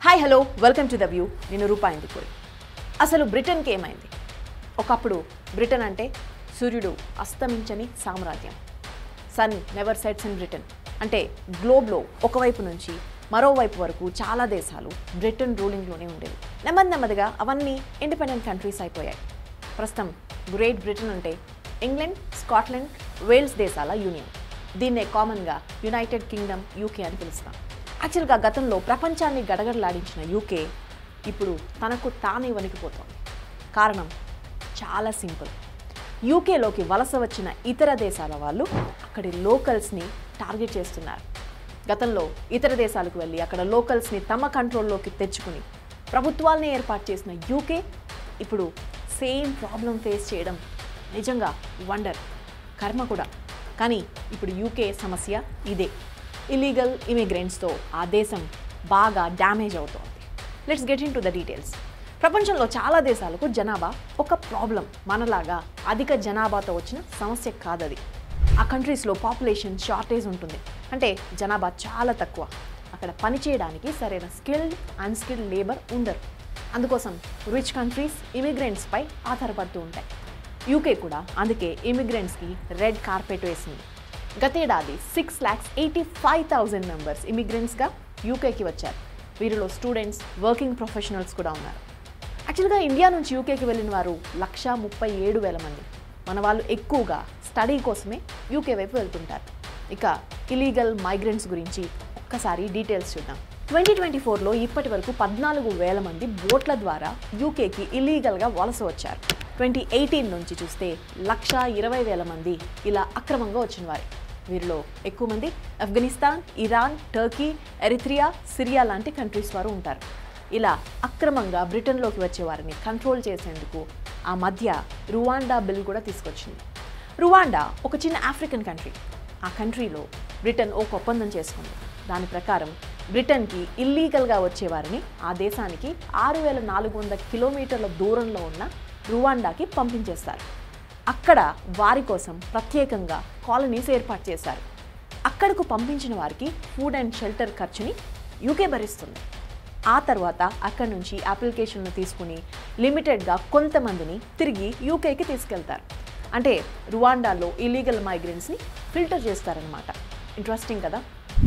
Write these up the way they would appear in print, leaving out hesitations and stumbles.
Hi hello welcome to the view. నేను రూపాయింది. అసలు బ్రిటన్కి ఏమైంది? ఒకప్పుడు బ్రిటన్ అంటే సూర్యుడు అస్తమించని సామ్రాజ్యం. Sun never sets in Britain అంటే గ్లోబ్లో ఒకవైపు నుంచి మరోవైపు వరకు చాలా దేశాలు బ్రిటన్ రూలింగ్లోనే ఉండేవి. నెమ్మదిగా అవన్నీ ఇండిపెండెంట్ కంట్రీస్ అయిపోయాయి. ప్రస్తుతం గ్రేట్ బ్రిటన్ అంటే ఇంగ్లాండ్, స్కాట్లాండ్, వేల్స్ దేశాల యూనియన్. దీన్నే కామన్గా యునైటెడ్ కింగ్డమ్, యూకే అని పిలుస్తాం. యాక్చువల్గా గతంలో ప్రపంచాన్ని గడగడలాడించిన యూకే ఇప్పుడు తనకు తానే వణికిపోతోంది. కారణం చాలా సింపుల్. యూకేలోకి వలస వచ్చిన ఇతర దేశాల వాళ్ళు అక్కడి లోకల్స్ని టార్గెట్ చేస్తున్నారు. గతంలో ఇతర దేశాలకు వెళ్ళి అక్కడ లోకల్స్ని తమ కంట్రోల్లోకి తెచ్చుకుని ప్రభుత్వాలని ఏర్పాటు చేసిన యూకే ఇప్పుడు సేమ్ ప్రాబ్లం ఫేస్ చేయడం నిజంగా వండర్, కర్మ కూడా. కానీ ఇప్పుడు యూకే సమస్య ఇదే. ఇల్లీగల్ ఇమిగ్రెంట్స్తో ఆ దేశం బాగా డ్యామేజ్ అవుతోంది. Let's get into the details. ప్రపంచంలో చాలా దేశాలకు జనాభా ఒక ప్రాబ్లం. మనలాగా అధిక జనాభాతో వచ్చిన సమస్య కాదది. ఆ కంట్రీస్లో పాపులేషన్ షార్టేజ్ ఉంటుంది. అంటే జనాభా చాలా తక్కువ. అక్కడ పనిచేయడానికి సరైన స్కిల్డ్, అన్స్కిల్డ్ లేబర్ ఉండరు. అందుకోసం రిచ్ కంట్రీస్ ఇమిగ్రెంట్స్పై ఆధారపడుతూ ఉంటాయి. యూకే కూడా అందుకే ఇమిగ్రెంట్స్కి రెడ్ కార్పెట్ వేసింది. గతేడాది 6,85,000 మెంబర్స్ ఇమిగ్రెంట్స్గా యూకేకి వచ్చారు. వీరిలో స్టూడెంట్స్, వర్కింగ్ ప్రొఫెషనల్స్ కూడా ఉన్నారు. యాక్చువల్గా ఇండియా నుంచి యూకేకి వెళ్ళిన వారు 1,37,000 మంది. మన వాళ్ళు ఎక్కువగా స్టడీ కోసమే యూకే వైపు వెళ్తుంటారు. ఇక ఇలీగల్ మైగ్రెంట్స్ గురించి ఒక్కసారి డీటెయిల్స్ చూద్దాం. 2024లో ఇప్పటి వరకు 14,000 మంది బోట్ల ద్వారా యూకేకి ఇల్లీగల్గా వలస వచ్చారు. 2018 నుంచి చూస్తే 1,20,000 మంది ఇలా అక్రమంగా వచ్చిన వారు. వీరిలో ఎక్కువ మంది Afghanistan, Iran, Turkey, Eritrea, Syria లాంటి కంట్రీస్ వారు ఉంటారు. ఇలా అక్రమంగా బ్రిటన్లోకి వచ్చే వారిని కంట్రోల్ చేసేందుకు ఆ మధ్య రువాండా బిల్ కూడా తీసుకొచ్చింది. రువాండా ఒక చిన్న ఆఫ్రికన్ కంట్రీ. ఆ కంట్రీలో బ్రిటన్ ఒక ఒప్పందం చేసుకుంది. దాని ప్రకారం బ్రిటన్కి ఇల్లీగల్గా వచ్చేవారిని ఆ దేశానికి 6,400 కిలోమీటర్ల దూరంలో ఉన్న రువాండాకి పంపించేస్తారు. అక్కడ వారి కోసం ప్రత్యేకంగా కాలనీస్ ఏర్పాటు చేశారు. అక్కడకు పంపించిన వారికి ఫుడ్ అండ్ షెల్టర్ ఖర్చుని యూకే భరిస్తుంది. ఆ తర్వాత అక్కడి నుంచి అప్లికేషన్లు తీసుకుని లిమిటెడ్గా కొంతమందిని తిరిగి యూకేకి తీసుకెళ్తారు. అంటే రువాండాలో ఇల్లీగల్ మైగ్రెంట్స్ని ఫిల్టర్ చేస్తారనమాట. ఇంట్రెస్టింగ్ కదా.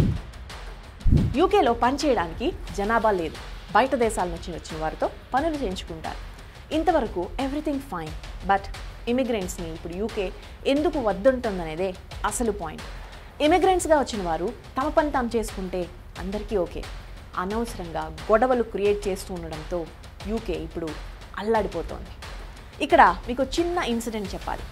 యూకేలో పనిచేయడానికి జనాభా లేదు. బయట దేశాల నుంచి వచ్చిన వారితో పనులు చేయించుకుంటారు. ఇంతవరకు ఎవ్రీథింగ్ ఫైన్. బట్ ఇమిగ్రెంట్స్ని ఇప్పుడు యూకే ఎందుకు వద్దుంటుందనేదే అసలు పాయింట్. ఇమిగ్రెంట్స్గా వచ్చిన వారు తమ పని తాము చేసుకుంటే అందరికీ ఓకే. అనవసరంగా గొడవలు క్రియేట్ చేస్తూ ఉండడంతో యూకే ఇప్పుడు అల్లాడిపోతోంది. ఇక్కడ మీకు చిన్న ఇన్సిడెంట్ చెప్పాలి.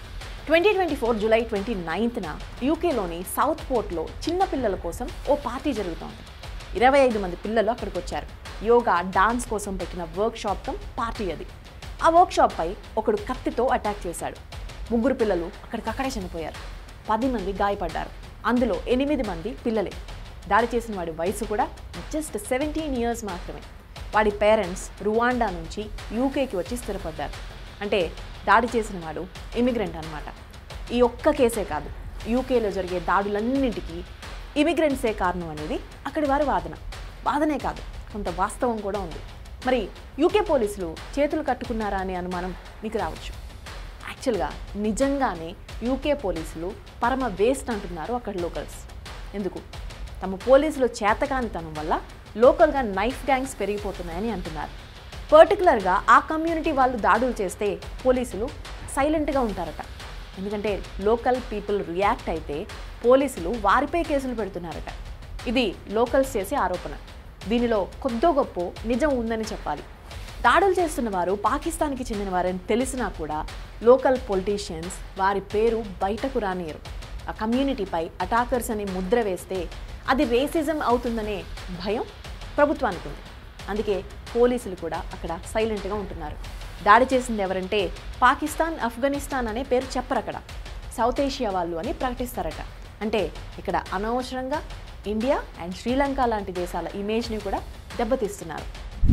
2024 జూలై 29న యూకేలోని సౌత్ పోర్ట్లో చిన్న పిల్లల కోసం ఓ పార్టీ జరుగుతోంది. 25 మంది పిల్లలు అక్కడికి వచ్చారు. యోగా, డాన్స్ కోసం పెట్టిన వర్క్షాప్ కమ్ పార్టీ అది. ఆ వర్క్షాప్పై ఒకడు కత్తితో అటాక్ చేశాడు. 3 పిల్లలు అక్కడికక్కడే చనిపోయారు. 10 మంది గాయపడ్డారు. అందులో 8 మంది పిల్లలే. దాడి చేసిన వాడి వయసు కూడా జస్ట్ 17 ఇయర్స్ మాత్రమే. వాడి పేరెంట్స్ రువాండా నుంచి యూకేకి వచ్చి స్థిరపడ్డారు. అంటే దాడి చేసిన వాడు ఇమిగ్రెంట్ అనమాట. ఈ ఒక్క కేసే కాదు, యూకేలో జరిగే దాడులన్నింటికీ ఇమిగ్రెంట్సే కారణం అనేది అక్కడి వారి వాదనే కాదు, కొంత వాస్తవం కూడా ఉంది. మరి యూకే పోలీసులు చేతులు కట్టుకున్నారా అనే అనుమానం మీకు రావచ్చు. యాక్చువల్గా నిజంగానే యూకే పోలీసులు పరమ వేస్ట్ అంటున్నారు అక్కడ లోకల్స్. ఎందుకు? తమ పోలీసులు చేతకానితనం వల్ల లోకల్గా నైఫ్ గ్యాంగ్స్ పెరిగిపోతున్నాయని అంటున్నారు. పర్టికులర్గా ఆ కమ్యూనిటీ వాళ్ళు దాడులు చేస్తే పోలీసులు సైలెంట్గా ఉంటారట. ఎందుకంటే లోకల్ పీపుల్ రియాక్ట్ అయితే పోలీసులు వారిపై కేసులు పెడుతున్నారట. ఇది లోకల్స్ చేసే ఆరోపణ. దీనిలో కొద్దో గొప్ప నిజం ఉందని చెప్పాలి. దాడులు చేస్తున్న వారు పాకిస్తాన్కి చెందిన వారని తెలిసినా కూడా లోకల్ పొలిటీషియన్స్ వారి పేరు బయటకు రానియరు. ఆ కమ్యూనిటీపై అటాకర్స్ అని ముద్ర వేస్తే అది రేసిజం అవుతుందనే భయం ప్రభుత్వానికి ఉంది. అందుకే పోలీసులు కూడా అక్కడ సైలెంట్గా ఉంటున్నారు. దాడి చేసింది ఎవరంటే పాకిస్తాన్, ఆఫ్ఘనిస్తాన్ అనే పేరు చెప్పరు. అక్కడ సౌత్ ఏషియా వాళ్ళు అని ప్రకటిస్తారట. అంటే ఇక్కడ అనవసరంగా ఇండియా అండ్ శ్రీలంక లాంటి దేశాల ఇమేజ్ని కూడా దెబ్బతీస్తున్నారు.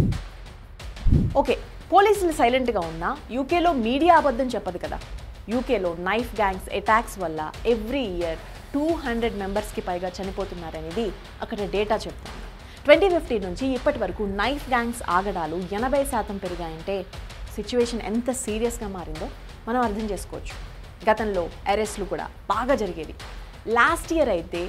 ఓకే, పోలీసులు సైలెంట్గా ఉన్నా యూకేలో మీడియా అబద్ధం చెప్పదు కదా. యూకేలో నైఫ్ గ్యాంగ్స్ అటాక్స్ వల్ల ఎవ్రీ ఇయర్ 200 మెంబర్స్కి పైగా చనిపోతున్నారనేది అక్కడ డేటా చెప్తుంది. 2015 నుంచి ఇప్పటి వరకు నైఫ్ గ్యాంగ్స్ ఆగడాలు 80% పెరిగాయంటే సిచ్యువేషన్ ఎంత సీరియస్గా మారిందో మనం అర్థం చేసుకోవచ్చు. గతంలో అరెస్టులు కూడా బాగా జరిగేవి. లాస్ట్ ఇయర్ అయితే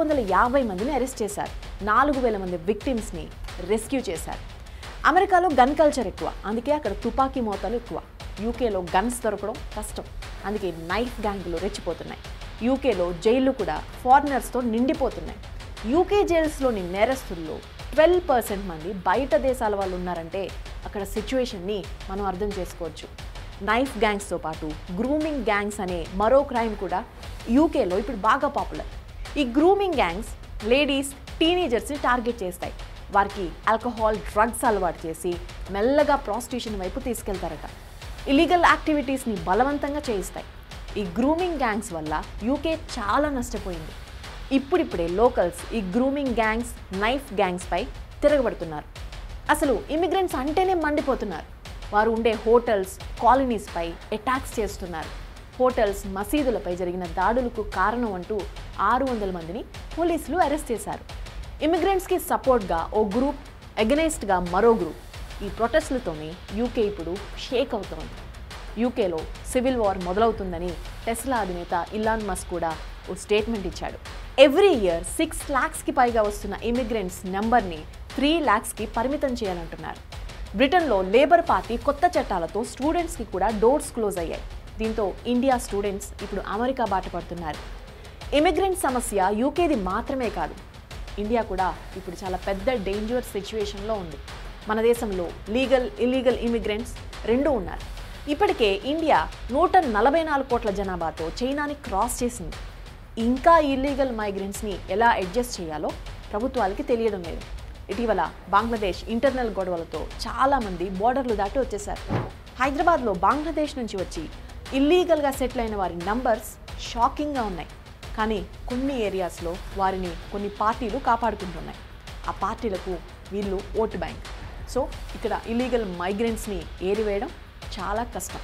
550 మందిని అరెస్ట్ చేశారు. 4000 మంది విక్టిమ్స్ని రెస్క్యూ చేశారు. అమెరికాలో గన్ కల్చర్ ఎక్కువ, అందుకే అక్కడ తుపాకీ మోతాలు ఎక్కువ. యూకేలో గన్స్ దొరకడం కష్టం, అందుకే నైఫ్ గ్యాంగులు రెచ్చిపోతున్నాయి. యూకేలో జైళ్లు కూడా ఫారినర్స్తో నిండిపోతున్నాయి. యూకే జైల్స్లోని నేరస్తుల్లో 12% మంది బయట దేశాల వాళ్ళు ఉన్నారంటే అక్కడ సిచ్యువేషన్ని మనం అర్థం చేసుకోవచ్చు. నైఫ్ గ్యాంగ్స్తో పాటు గ్రూమింగ్ గ్యాంగ్స్ అనే మరో క్రైమ్ కూడా యూకేలో ఇప్పుడు బాగా పాపులర్. ఈ గ్రూమింగ్ గ్యాంగ్స్ లేడీస్, టీనేజర్స్ని టార్గెట్ చేస్తాయి. వారికి ఆల్కహాల్, డ్రగ్స్ అలవాటు చేసి మెల్లగా ప్రాస్టిట్యూషన్ వైపు తీసుకెళ్తారట. ఇల్లీగల్ యాక్టివిటీస్ని బలవంతంగా చేయిస్తాయి. ఈ గ్రూమింగ్ గ్యాంగ్స్ వల్ల యూకే చాలా నష్టపోయింది. ఇప్పుడిప్పుడే లోకల్స్ ఈ గ్రూమింగ్ గ్యాంగ్స్, నైఫ్ గ్యాంగ్స్పై తిరగబడుతున్నారు. అసలు ఇమిగ్రెంట్స్ అంటేనే మండిపోతున్నారు. వారు ఉండే హోటల్స్, కాలనీస్పై అటాక్స్ చేస్తున్నారు. హోటల్స్, మసీదులపై జరిగిన దాడులకు కారణం అంటూ 600 మందిని పోలీసులు అరెస్ట్ చేశారు. ఇమిగ్రెంట్స్కి సపోర్ట్గా ఓ గ్రూప్, ఎగనెస్ట్గా మరో గ్రూప్. ఈ ప్రొటెస్ట్లతోనే యూకే ఇప్పుడు షేక్ అవుతోంది. యూకేలో సివిల్ వార్ మొదలవుతుందని టెస్లా అధినేత ఇలాన్ మస్క్ కూడా ఓ స్టేట్మెంట్ ఇచ్చాడు. ఎవ్రీ ఇయర్ 6 lakhsకి పైగా వస్తున్న ఇమిగ్రెంట్స్ నెంబర్ని 3 lakhsకి పరిమితం చేయాలంటున్నారు. బ్రిటన్లో లేబర్ పార్టీ కొత్త చట్టాలతో స్టూడెంట్స్కి కూడా డోర్స్ క్లోజ్ అయ్యాయి. దీంతో ఇండియా స్టూడెంట్స్ ఇప్పుడు అమెరికా బాట పడుతున్నారు. ఇమిగ్రెంట్ సమస్య యూకేది మాత్రమే కాదు, ఇండియా కూడా ఇప్పుడు చాలా పెద్ద డేంజర్ సిచ్యువేషన్లో ఉంది. మన దేశంలో లీగల్, ఇల్లీగల్ ఇమిగ్రెంట్స్ రెండూ ఉన్నారు. ఇప్పటికే ఇండియా 144 కోట్ల జనాభాతో చైనాని క్రాస్ చేసింది. ఇంకా ఇల్లీగల్ మైగ్రెంట్స్ని ఎలా అడ్జస్ట్ చేయాలో ప్రభుత్వాలకి తెలియడం లేదు. ఇటీవల బంగ్లాదేశ్ ఇంటర్నల్ గొడవలతో చాలామంది బోర్డర్లు దాటి వచ్చేశారు. హైదరాబాద్లో బంగ్లాదేశ్ నుంచి వచ్చి ఇల్లీగల్గా సెటిల్ అయిన వారి నంబర్స్ షాకింగ్గా ఉన్నాయి. కానీ కొన్ని ఏరియాస్లో వారిని కొన్ని పార్టీలు కాపాడుకుంటున్నాయి. ఆ పార్టీలకు వీళ్ళు ఓటు బ్యాంక్. సో ఇక్కడ ఇల్లీగల్ మైగ్రెంట్స్ని ఏరివేయడం చాలా కష్టం.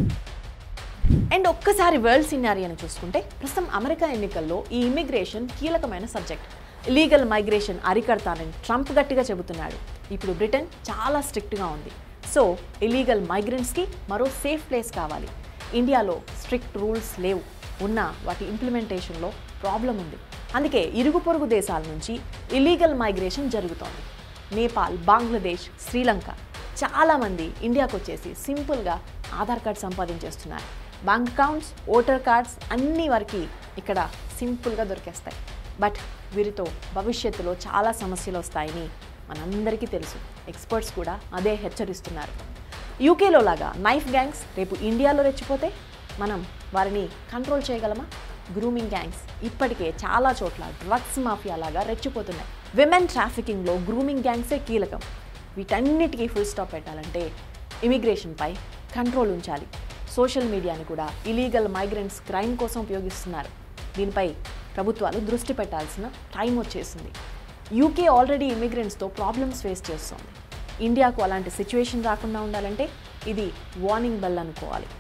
అండ్ ఒక్కసారి వరల్డ్ సినారియోని చూసుకుంటే ప్రస్తుతం అమెరికా ఎన్నికల్లో ఈ ఇమిగ్రేషన్ కీలకమైన సబ్జెక్ట్. ఇల్లీగల్ మైగ్రేషన్ అరికడతానని ట్రంప్ గట్టిగా చెబుతున్నాడు. ఇప్పుడు బ్రిటన్ చాలా స్ట్రిక్ట్గా ఉంది. సో ఇల్లీగల్ మైగ్రెంట్స్కి మరో సేఫ్ ప్లేస్ కావాలి. ఇండియాలో స్ట్రిక్ట్ రూల్స్ లేవు, ఉన్న వాటి ఇంప్లిమెంటేషన్లో ప్రాబ్లం ఉంది. అందుకే ఇరుగు పొరుగు దేశాల నుంచి ఇల్లీగల్ మైగ్రేషన్ జరుగుతోంది. నేపాల్, బంగ్లాదేశ్, శ్రీలంక చాలామంది ఇండియాకు వచ్చేసి సింపుల్గా ఆధార్ కార్డ్ సంపాదించేస్తున్నారు. బ్యాంక్ అకౌంట్స్, ఓటర్ కార్డ్స్ అన్నీ వారికి ఇక్కడ సింపుల్గా దొరికేస్తాయి. బట్ వీరితో భవిష్యత్తులో చాలా సమస్యలు వస్తాయని మనందరికీ తెలుసు. ఎక్స్పర్ట్స్ కూడా అదే హెచ్చరిస్తున్నారు. యూకేలో లాగా నైఫ్ గ్యాంగ్స్ రేపు ఇండియాలో రెచ్చిపోతే మనం వారిని కంట్రోల్ చేయగలమా? గ్రూమింగ్ గ్యాంగ్స్ ఇప్పటికే చాలా చోట్ల డ్రగ్స్ మాఫియా లాగా రెచ్చిపోతున్నాయి. విమెన్ ట్రాఫికింగ్లో గ్రూమింగ్ గ్యాంగ్సే కీలకం. వీటన్నిటికీ ఫుల్ స్టాప్ పెట్టాలంటే ఇమిగ్రేషన్పై కంట్రోల్ ఉంచాలి. సోషల్ మీడియాని కూడా ఇలీగల్ మైగ్రెంట్స్ క్రైమ్ కోసం ఉపయోగిస్తున్నారు. దీనిపై ప్రభుత్వాలు దృష్టి పెట్టాల్సిన టైం వచ్చేసింది. యూకే ఆల్రెడీ ఇమిగ్రెంట్స్తో ప్రాబ్లమ్స్ ఫేస్ చేస్తోంది. ఇండియాకు అలాంటి సిచ్యువేషన్ రాకుండా ఉండాలంటే ఇది వార్నింగ్ బెల్ అనుకోవాలి.